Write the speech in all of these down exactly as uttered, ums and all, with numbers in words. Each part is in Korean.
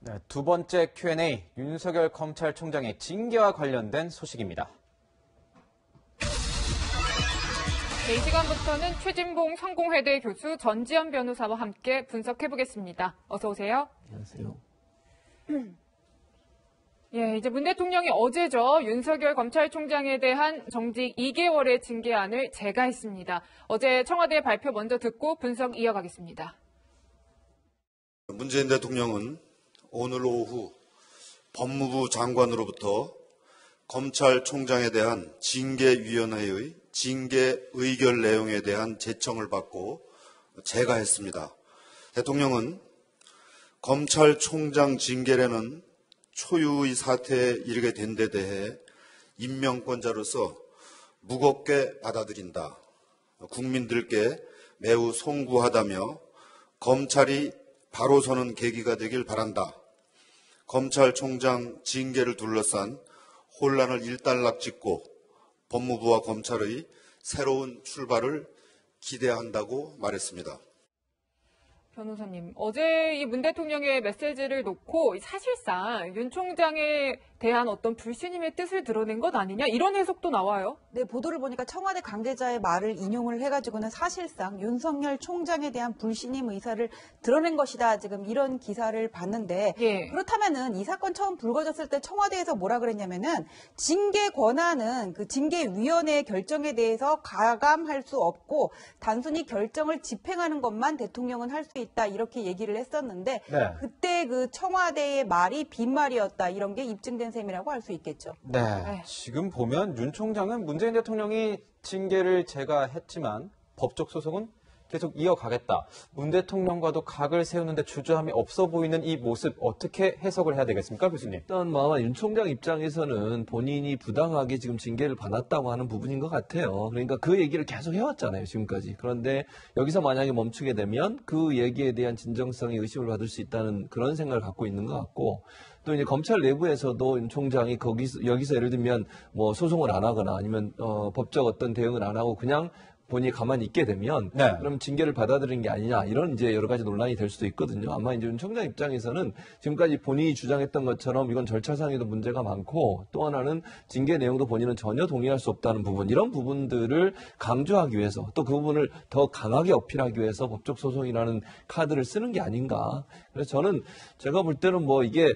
네, 두 번째 큐 앤 에이, 윤석열 검찰총장의 징계와 관련된 소식입니다. 네, 이 시간부터는 최진봉 성공회대 교수 전지현 변호사와 함께 분석해보겠습니다. 어서 오세요. 안녕하세요. 예, 이제 문 대통령이 어제죠. 윤석열 검찰총장에 대한 정직 이 개월의 징계안을 제거했습니다. 어제 청와대 발표 먼저 듣고 분석 이어가겠습니다. 문재인 대통령은 오늘 오후 법무부 장관으로부터 검찰총장에 대한 징계위원회의 징계 의결 내용에 대한 제청을 받고 제거했습니다. 대통령은 검찰총장 징계라는 초유의 사태에 이르게 된 데 대해 임명권자로서 무겁게 받아들인다. 국민들께 매우 송구하다며 검찰이 바로 서는 계기가 되길 바란다. 검찰총장 징계를 둘러싼 혼란을 일단락짓고 법무부와 검찰의 새로운 출발을 기대한다고 말했습니다. 변호사님, 어제 이 문 대통령의 메시지를 놓고 사실상 윤 총장에 대한 어떤 불신임의 뜻을 드러낸 것 아니냐 이런 해석도 나와요. 네, 보도를 보니까 청와대 관계자의 말을 인용을 해가지고는 사실상 윤석열 총장에 대한 불신임 의사를 드러낸 것이다. 지금 이런 기사를 봤는데 예. 그렇다면은 이 사건 처음 불거졌을 때 청와대에서 뭐라 그랬냐면은 징계 권한은 그 징계위원회의 결정에 대해서 가감할 수 없고 단순히 결정을 집행하는 것만 대통령은 할 수 있다 이렇게 얘기를 했었는데 네. 그때 그 청와대의 말이 빈말이었다 이런 게 입증된 셈이라고 할 수 있겠죠. 네, 지금 보면 윤 총장은 문재인 대통령이 징계를 제거했지만 법적 소송은 계속 이어가겠다. 문 대통령과도 각을 세우는데 주저함이 없어 보이는 이 모습 어떻게 해석을 해야 되겠습니까, 교수님? 일단 뭐 아마 윤 총장 입장에서는 본인이 부당하게 지금 징계를 받았다고 하는 부분인 것 같아요. 그러니까 그 얘기를 계속 해왔잖아요, 지금까지. 그런데 여기서 만약에 멈추게 되면 그 얘기에 대한 진정성이 의심을 받을 수 있다는 그런 생각을 갖고 있는 것 같고, 또 이제 검찰 내부에서도 윤 총장이 거기서 여기서 예를 들면 뭐 소송을 안 하거나 아니면 어, 법적 어떤 대응을 안 하고 그냥 본인이 가만히 있게 되면 네. 그럼 징계를 받아들이는 게 아니냐 이런 이제 여러 가지 논란이 될 수도 있거든요. 아마 이제 윤 총장 입장에서는 지금까지 본인이 주장했던 것처럼 이건 절차상에도 문제가 많고 또 하나는 징계 내용도 본인은 전혀 동의할 수 없다는 부분 이런 부분들을 강조하기 위해서 또 그 부분을 더 강하게 어필하기 위해서 법적 소송이라는 카드를 쓰는 게 아닌가. 그래서 저는 제가 볼 때는 뭐 이게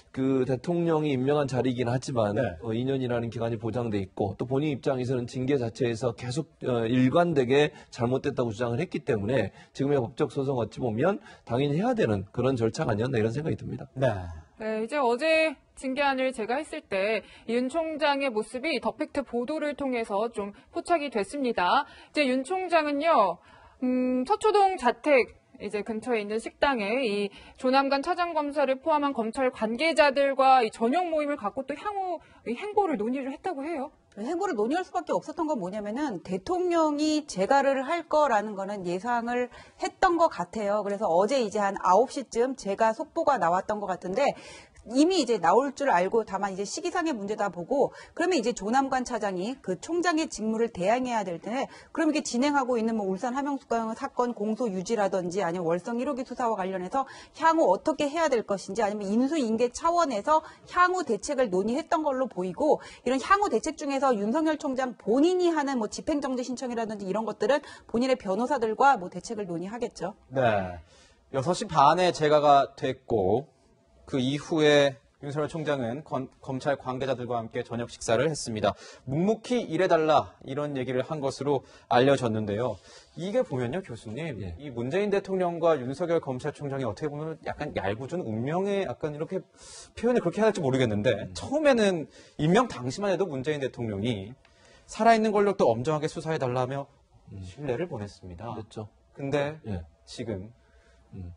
그 대통령이 임명한 자리이긴 하지만 네. 어, 이 년이라는 기간이 보장돼 있고 또 본인 입장에서는 징계 자체에서 계속 어, 일관되게 잘못됐다고 주장을 했기 때문에 지금의 법적 소송 어찌 보면 당연히 해야 되는 그런 절차가 아니었나 이런 생각이 듭니다. 네. 네, 이제 어제 징계안을 제가 했을 때 윤 총장의 모습이 더 팩트 보도를 통해서 좀 포착이 됐습니다. 이제 윤 총장은요, 음, 서초동 자택 이제 근처에 있는 식당에 이 조남관 차장검사를 포함한 검찰 관계자들과 이 저녁 모임을 갖고 또 향후 이 행보를 논의를 했다고 해요. 행보를 논의할 수밖에 없었던 건 뭐냐면은 대통령이 재가를 할 거라는 거는 예상을 했던 것 같아요. 그래서 어제 이제 한 아홉 시쯤 재가 속보가 나왔던 것 같은데 이미 이제 나올 줄 알고 다만 이제 시기상의 문제다 보고 그러면 이제 조남관 차장이 그 총장의 직무를 대행해야 될 텐데 그럼 이게 진행하고 있는 뭐 울산 함영수강 사건 공소 유지라든지 아니면 월성 일 호기 수사와 관련해서 향후 어떻게 해야 될 것인지 아니면 인수인계 차원에서 향후 대책을 논의했던 걸로 보이고 이런 향후 대책 중에서 윤석열 총장 본인이 하는 뭐 집행정지 신청이라든지 이런 것들은 본인의 변호사들과 뭐 대책을 논의하겠죠. 네. 여섯 시 반에 제거가 됐고 그 이후에 윤석열 총장은 검, 검찰 관계자들과 함께 저녁 식사를 했습니다. 묵묵히 일해달라 이런 얘기를 한 것으로 알려졌는데요. 이게 보면요, 교수님, 예. 이 문재인 대통령과 윤석열 검찰총장이 어떻게 보면 약간 얄궂은 운명의 약간 이렇게 표현을 그렇게 해야 할지 모르겠는데 음. 처음에는 임명 당시만 해도 문재인 대통령이 살아있는 권력도 엄정하게 수사해달라며 음. 신뢰를 보냈습니다. 그렇죠. 근데 예. 지금 음.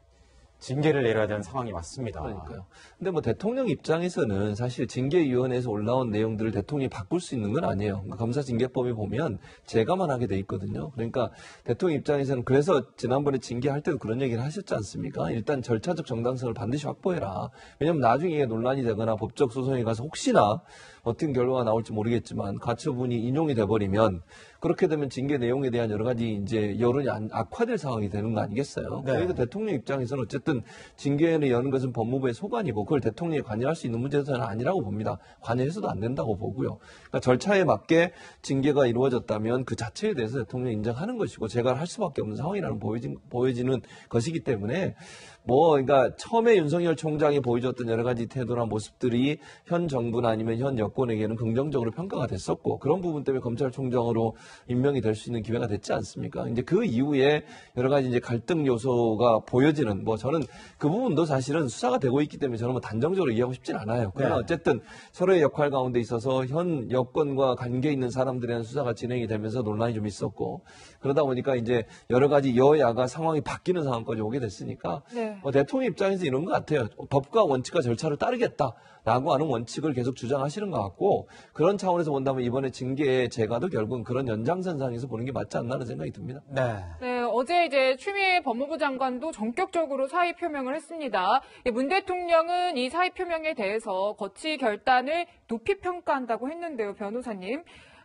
징계를 내려야 되는 상황이 왔습니다. 그러니까요. 근데 뭐 대통령 입장에서는 사실 징계위원회에서 올라온 내용들을 대통령이 바꿀 수 있는 건 아니에요. 그러니까 검사징계법에 보면 제가만 하게 돼 있거든요. 그러니까 대통령 입장에서는 그래서 지난번에 징계할 때도 그런 얘기를 하셨지 않습니까? 일단 절차적 정당성을 반드시 확보해라. 왜냐하면 나중에 이게 논란이 되거나 법적 소송에 가서 혹시나 어떤 결과가 나올지 모르겠지만 가처분이 인용이 돼버리면 그렇게 되면 징계 내용에 대한 여러 가지 이제 여론이 악화될 상황이 되는 거 아니겠어요? 네. 그러니까 대통령 입장에서는 어쨌든 어쨌든 징계위원회 여는 것은 법무부의 소관이고 그걸 대통령이 관여할 수 있는 문제는 저는 아니라고 봅니다. 관여해서도 안 된다고 보고요. 그러니까 절차에 맞게 징계가 이루어졌다면 그 자체에 대해서 대통령이 인정하는 것이고 제가 할 수밖에 없는 상황이라는 보여진, 보여지는 것이기 때문에 뭐 그러니까 처음에 윤석열 총장이 보여줬던 여러 가지 태도나 모습들이 현 정부나 아니면 현 여권에게는 긍정적으로 평가가 됐었고 그런 부분 때문에 검찰총장으로 임명이 될 수 있는 기회가 됐지 않습니까? 이제 그 이후에 여러 가지 이제 갈등 요소가 보여지는 뭐 저는 그 부분도 사실은 수사가 되고 있기 때문에 저는 뭐 단정적으로 이해하고 싶진 않아요. 그러나 네. 어쨌든 서로의 역할 가운데 있어서 현 여권과 관계 있는 사람들에 대한 수사가 진행이 되면서 논란이 좀 있었고 그러다 보니까 이제 여러 가지 여야가 상황이 바뀌는 상황까지 오게 됐으니까 네. 어, 대통령 입장에서 이런 것 같아요. 법과 원칙과 절차를 따르겠다라고 하는 원칙을 계속 주장하시는 것 같고 그런 차원에서 본다면 이번에 징계의 제가도 결국은 그런 연장선상에서 보는 게 맞지 않나 하는 생각이 듭니다. 네. 네, 어제 이제 추미애 법무부 장관도 전격적으로 사의 표명을 했습니다. 문 대통령은 이 사의 표명에 대해서 거치 결단을 높이 평가한다고 했는데요, 변호사님.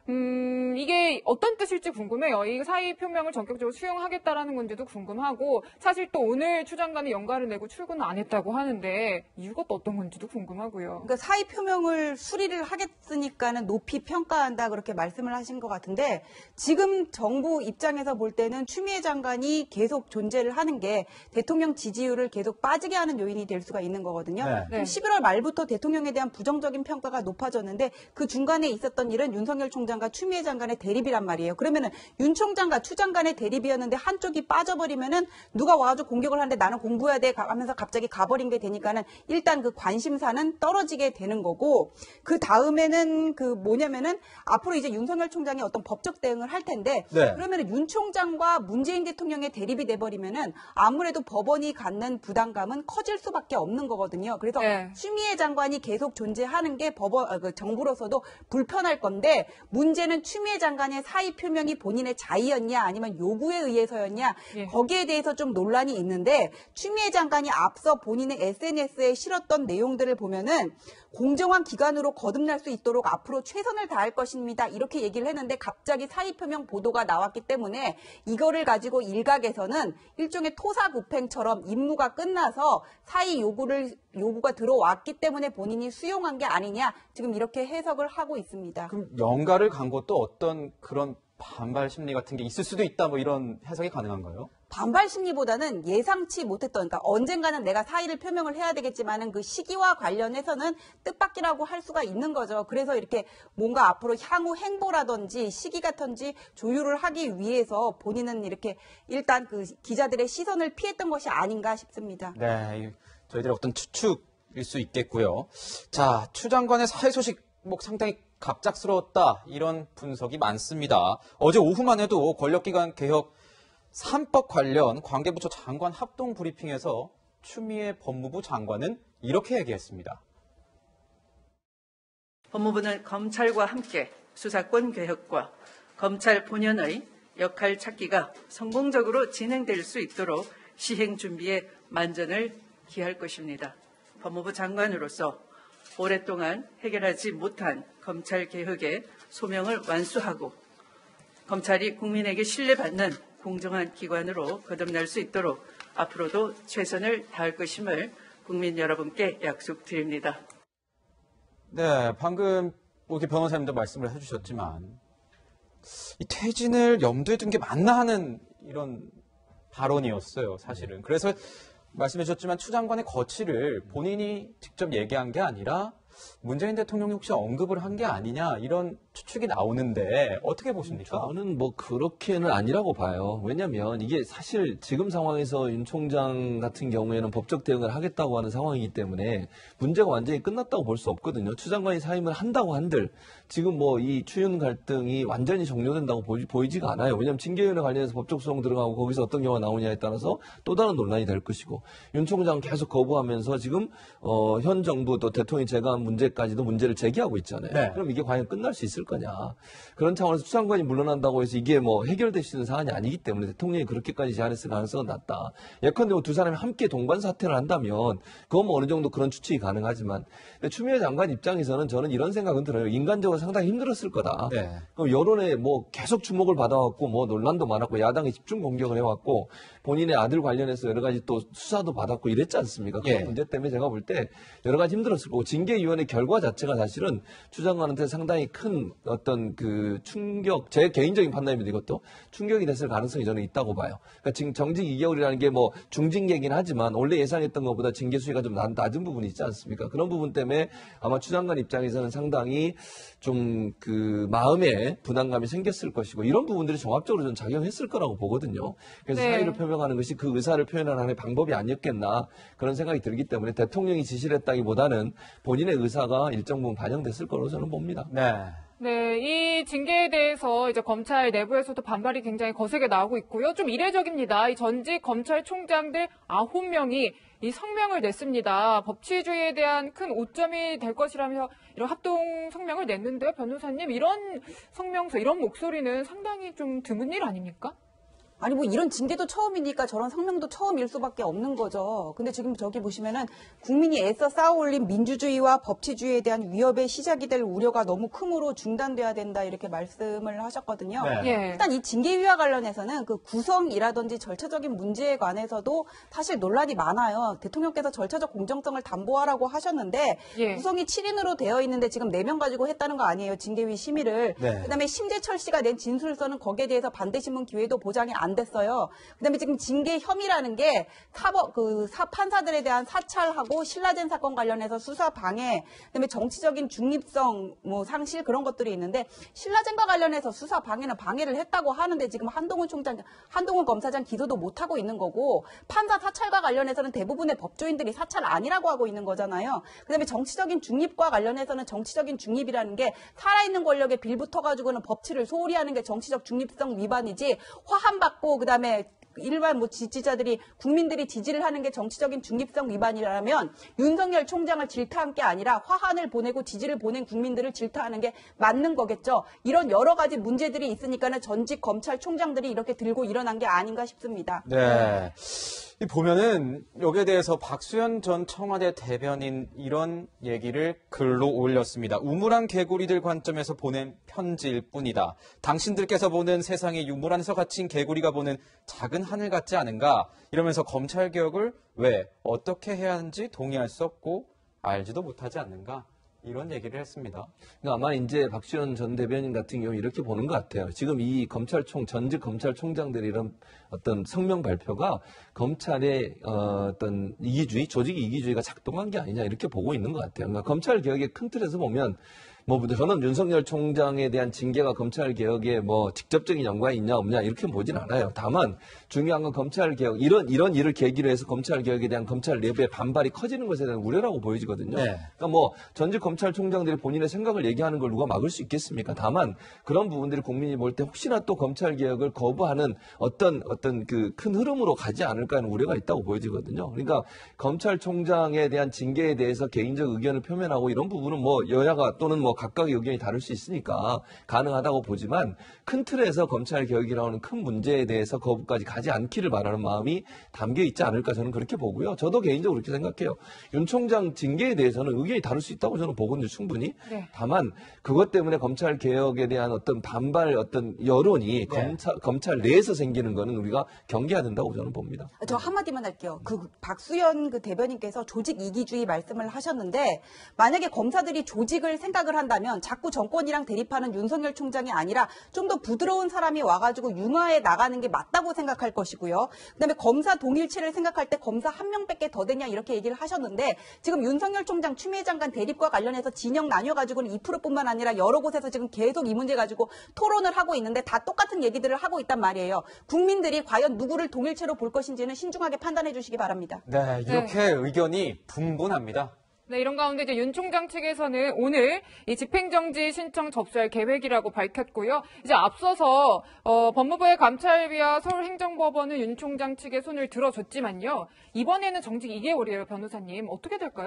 음, 이게 어떤 뜻일지 궁금해요. 이 사의 표명을 전격적으로 수용하겠다라는 건지도 궁금하고, 사실 또 오늘 추 장관이 연가를 내고 출근을 안 했다고 하는데, 이유가 또 어떤 건지도 궁금하고요. 그러니까 사의 표명을 수리를 하겠으니까는 높이 평가한다 그렇게 말씀을 하신 것 같은데 지금 정부 입장에서 볼 때는 추미애 장관이 계속 존재를 하는 게 대통령 지지율을 계속 빠지게 하는 요인이 될 수가 있는 거거든요. 네. 네. 십일월 말부터 대통령에 대한 부정적인 평가가 높아졌는데 그 중간에 있었던 일은 윤석열 총장과 추미애 장관의 대립이란 말이에요. 그러면은 윤 총장과 추 장관의 대립이었는데 한쪽이 빠져버리면은 누가 와가지고 공격을 하는데 나는 공부해야 돼 하면서 갑자기 가버린 게 되니까는 일단 그 관심사는 떨어지게 되는 거고 그 다음에는 그 뭐냐면은 앞으로 이제 윤석열 총장이 어떤 법적 대응을 할 텐데 네. 그러면은 윤 총장과 문재인 대통령의 대립이 돼버리면은 아무래도 법원이 갖는 부담감은 커질 수밖에 없는 거거든요. 그래서 네. 추미애 장관이 계속 존재하는 게 법원 아, 그 정부로서도 불편할 건데 문제는 추미애 장관의 사의 표명이 본인의 자의였냐 아니면 요구에 의해서였냐 예. 거기에 대해서 좀 논란이 있는데 추미애 장관이 앞서 본인의 에스엔에스에 실었던 내용들을 보면은 공정한 기관으로 거듭날 수 있도록 앞으로 최선을 다할 것입니다. 이렇게 얘기를 했는데 갑자기 사의 표명 보도가 나왔기 때문에 이거를 가지고 일각에서는 일종의 토사구팽처럼 임무가 끝나서 사의 요구를 요구가 들어왔기 때문에 본인이 수용한 게 아니냐 지금 이렇게 해석을 하고 있습니다. 그럼 연가를 간 것도 어떤 그런 반발 심리 같은 게 있을 수도 있다 뭐 이런 해석이 가능한가요? 반발 심리보다는 예상치 못했던, 그러니까 언젠가는 내가 사의를 표명을 해야 되겠지만은 그 시기와 관련해서는 뜻밖이라고 할 수가 있는 거죠. 그래서 이렇게 뭔가 앞으로 향후 행보라든지 시기 같은지 조율을 하기 위해서 본인은 이렇게 일단 그 기자들의 시선을 피했던 것이 아닌가 싶습니다. 네, 저희들의 어떤 추측일 수 있겠고요. 자, 추 장관의 사회 소식 뭐 상당히 갑작스러웠다 이런 분석이 많습니다. 어제 오후만 해도 권력기관 개혁 삼 법 관련 관계부처 장관 합동 브리핑에서 추미애 법무부 장관은 이렇게 얘기했습니다. 법무부는 검찰과 함께 수사권 개혁과 검찰 본연의 역할 찾기가 성공적으로 진행될 수 있도록 시행 준비에 만전을 기할 것입니다. 법무부 장관으로서 오랫동안 해결하지 못한 검찰 개혁의 소명을 완수하고 검찰이 국민에게 신뢰받는 공정한 기관으로 거듭날 수 있도록 앞으로도 최선을 다할 것임을 국민 여러분께 약속드립니다. 네, 방금 이렇게 변호사님도 말씀을 해주셨지만 이 퇴진을 염두에 둔 게 맞나 하는 이런 발언이었어요, 사실은. 그래서 말씀해 주셨지만 추 장관의 거취를 본인이 직접 얘기한 게 아니라 문재인 대통령이 혹시 언급을 한 게 아니냐 이런 추측이 나오는데 어떻게 보십니까? 저는 뭐 그렇게는 아니라고 봐요. 왜냐하면 이게 사실 지금 상황에서 윤 총장 같은 경우에는 법적 대응을 하겠다고 하는 상황이기 때문에 문제가 완전히 끝났다고 볼 수 없거든요. 추 장관이 사임을 한다고 한들 지금 뭐 이 추윤 갈등이 완전히 종료된다고 보이, 보이지가 않아요. 왜냐하면 징계위원회 관련해서 법적 소송 들어가고 거기서 어떤 경우가 나오냐에 따라서 또 다른 논란이 될 것이고 윤 총장 계속 거부하면서 지금 어, 현 정부 또 대통령이 제거한 문제까지도 문제를 제기하고 있잖아요. 네. 그럼 이게 과연 끝날 수 있을 있을 거냐. 그런 차원에서 수장관이 물러난다고 해서 이게 뭐 해결될 수 있는 사안이 아니기 때문에 대통령이 그렇게까지 제안했을 가능성은 낮다. 예컨대 뭐 두 사람이 함께 동반 사퇴를 한다면 그건 뭐 어느 정도 그런 추측이 가능하지만 추미애 장관 입장에서는 저는 이런 생각은 들어요. 인간적으로 상당히 힘들었을 거다. 네. 그럼 여론에 뭐 계속 주목을 받아왔고 뭐 논란도 많았고 야당에 집중 공격을 해왔고 본인의 아들 관련해서 여러 가지 또 수사도 받았고 이랬지 않습니까? 그런 예. 문제 때문에 제가 볼 때 여러 가지 힘들었을 거고 징계위원회 결과 자체가 사실은 추 장관한테 상당히 큰 어떤 그 충격, 제 개인적인 판단입니다. 이것도 충격이 됐을 가능성이 저는 있다고 봐요. 그러니까 지금 정직 이 개월이라는 게 뭐 중징계긴 하지만 원래 예상했던 것보다 징계 수위가 좀 낮- 낮은 부분이 있지 않습니까? 그런 부분 때문에 아마 추 장관 입장에서는 상당히 좀 그 마음에 부담감이 생겼을 것이고 이런 부분들이 종합적으로 좀 작용했을 거라고 보거든요. 그래서 네. 사의를 표명하는 것이 그 의사를 표현하는 하나의 방법이 아니었겠나 그런 생각이 들기 때문에 대통령이 지시를 했다기보다는 본인의 의사가 일정 부분 반영됐을 거로 저는 봅니다. 네. 네, 이 징계에 대해서 이제 검찰 내부에서도 반발이 굉장히 거세게 나오고 있고요. 좀 이례적입니다. 이 전직 검찰총장들 아홉 명이 이 성명을 냈습니다. 법치주의에 대한 큰 오점이 될 것이라면서 이런 합동 성명을 냈는데요. 변호사님, 이런 성명서, 이런 목소리는 상당히 좀 드문 일 아닙니까? 아니 뭐 이런 징계도 처음이니까 저런 성명도 처음일 수밖에 없는 거죠. 근데 지금 저기 보시면은 국민이 애써 쌓아올린 민주주의와 법치주의에 대한 위협의 시작이 될 우려가 너무 크므로 중단돼야 된다 이렇게 말씀을 하셨거든요. 네. 예. 일단 이 징계위와 관련해서는 그 구성이라든지 절차적인 문제에 관해서도 사실 논란이 많아요. 대통령께서 절차적 공정성을 담보하라고 하셨는데 예. 구성이 칠 인으로 되어 있는데 지금 네 명 가지고 했다는 거 아니에요. 징계위 심의를. 네. 그다음에 심재철 씨가 낸 진술서는 거기에 대해서 반대신문 기회도 보장이 안 됐어요. 그다음에 지금 징계 혐의라는 게 사법 그 사, 판사들에 대한 사찰하고 신라젠 사건 관련해서 수사 방해, 그다음에 정치적인 중립성 뭐 상실 그런 것들이 있는데 신라젠과 관련해서 수사 방해는 방해를 했다고 하는데 지금 한동훈 총장, 한동훈 검사장 기소도 못 하고 있는 거고 판사 사찰과 관련해서는 대부분의 법조인들이 사찰 아니라고 하고 있는 거잖아요. 그다음에 정치적인 중립과 관련해서는 정치적인 중립이라는 게 살아있는 권력에 빌붙어 가지고는 법치를 소홀히 하는 게 정치적 중립성 위반이지 화한받고 그다음에 일반 뭐 지지자들이 국민들이 지지를 하는 게 정치적인 중립성 위반이라면 윤석열 총장을 질타한 게 아니라 화환을 보내고 지지를 보낸 국민들을 질타하는 게 맞는 거겠죠. 이런 여러 가지 문제들이 있으니까는 전직 검찰총장들이 이렇게 들고 일어난 게 아닌가 싶습니다. 네. 이 보면은 여기에 대해서 박수현 전 청와대 대변인 이런 얘기를 글로 올렸습니다. 우물안 개구리들 관점에서 보낸 편지일 뿐이다. 당신들께서 보는 세상이 유물 안에서 갇힌 개구리가 보는 작은 하늘 같지 않은가? 이러면서 검찰 개혁을 왜 어떻게 해야 하는지 동의할 수 없고 알지도 못하지 않는가? 이런 얘기를 했습니다. 그러니까 아마 이제 박지원 전 대변인 같은 경우 이렇게 보는 것 같아요. 지금 이 검찰총, 전직 검찰총장들의 이런 어떤 성명 발표가 검찰의 어, 어떤 이기주의, 조직 이기주의가 작동한 게 아니냐 이렇게 보고 있는 것 같아요. 그러니까 검찰 개혁의 큰 틀에서 보면 뭐 저는 윤석열 총장에 대한 징계가 검찰 개혁에 뭐 직접적인 연관이 있냐 없냐 이렇게 보진 않아요. 다만 중요한 건 검찰 개혁 이런 이런 일을 계기로 해서 검찰 개혁에 대한 검찰 내부의 반발이 커지는 것에 대한 우려라고 보여지거든요. 네. 그러니까 뭐 전직 검찰총장들이 본인의 생각을 얘기하는 걸 누가 막을 수 있겠습니까? 다만 그런 부분들이 국민이 볼 때 혹시나 또 검찰 개혁을 거부하는 어떤 어떤 그 큰 흐름으로 가지 않을까 하는 우려가 있다고 보여지거든요. 그러니까 검찰총장에 대한 징계에 대해서 개인적 의견을 표현하고 이런 부분은 뭐 여야가 또는 뭐 각각의 의견이 다를 수 있으니까 가능하다고 보지만 큰 틀에서 검찰 개혁이라고 하는 큰 문제에 대해서 거부까지 가지 않기를 바라는 마음이 담겨 있지 않을까 저는 그렇게 보고요. 저도 개인적으로 그렇게 생각해요. 윤 총장 징계에 대해서는 의견이 다를 수 있다고 저는 보거든요. 충분히. 네. 다만 그것 때문에 검찰 개혁에 대한 어떤 반발 어떤 여론이 검찰, 검찰 내에서 생기는 거는 우리가 경계해야 된다고 저는 봅니다. 저 한마디만 할게요. 그 박수현 그 대변인께서 조직 이기주의 말씀을 하셨는데 만약에 검사들이 조직을 생각을 한다면 자꾸 정권이랑 대립하는 윤석열 총장이 아니라 좀 더 부드러운 사람이 와가지고 융화해 나가는 게 맞다고 생각할 것이고요. 그다음에 검사 동일체를 생각할 때 검사 한 명밖에 더 되냐 이렇게 얘기를 하셨는데 지금 윤석열 총장 추미애 장관 대립과 관련해서 진영 나뉘어가지고는 이 프로뿐만 아니라 여러 곳에서 지금 계속 이 문제 가지고 토론을 하고 있는데 다 똑같은 얘기들을 하고 있단 말이에요. 국민들이 과연 누구를 동일체로 볼 것인지는 신중하게 판단해 주시기 바랍니다. 네, 이렇게 의견이 분분합니다. 네, 이런 가운데 이제 윤 총장 측에서는 오늘 이 집행정지 신청 접수할 계획이라고 밝혔고요. 이제 앞서서 어, 법무부의 감찰위와 서울행정법원은 윤 총장 측의 손을 들어줬지만요. 이번에는 정직 이 개월이에요, 변호사님. 어떻게 될까요?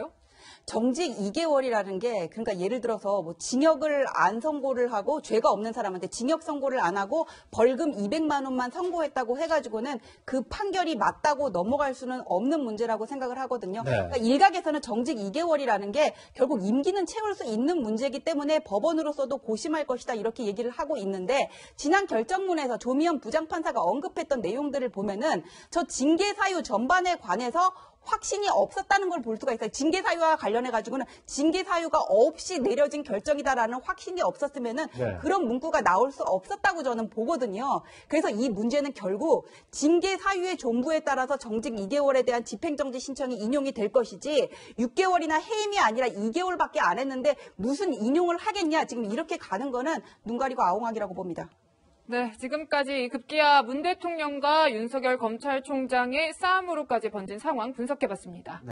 정직 이 개월이라는 게 그러니까 예를 들어서 뭐 징역을 안 선고를 하고 죄가 없는 사람한테 징역 선고를 안 하고 벌금 이백만 원만 선고했다고 해가지고는 그 판결이 맞다고 넘어갈 수는 없는 문제라고 생각을 하거든요. 네. 그러니까 일각에서는 정직 이 개월이라는 게 결국 임기는 채울 수 있는 문제이기 때문에 법원으로서도 고심할 것이다 이렇게 얘기를 하고 있는데 지난 결정문에서 조미연 부장판사가 언급했던 내용들을 보면은 저 징계 사유 전반에 관해서 확신이 없었다는 걸 볼 수가 있어요. 징계 사유와 관련해 가지고는 징계 사유가 없이 내려진 결정이다라는 확신이 없었으면은 네. 그런 문구가 나올 수 없었다고 저는 보거든요. 그래서 이 문제는 결국 징계 사유의 존부에 따라서 정직 이 개월에 대한 집행정지 신청이 인용이 될 것이지 육 개월이나 해임이 아니라 이 개월밖에 안 했는데 무슨 인용을 하겠냐. 지금 이렇게 가는 거는 눈 가리고 아웅하기라고 봅니다. 네, 지금까지 급기야 문 대통령과 윤석열 검찰총장의 싸움으로까지 번진 상황 분석해봤습니다.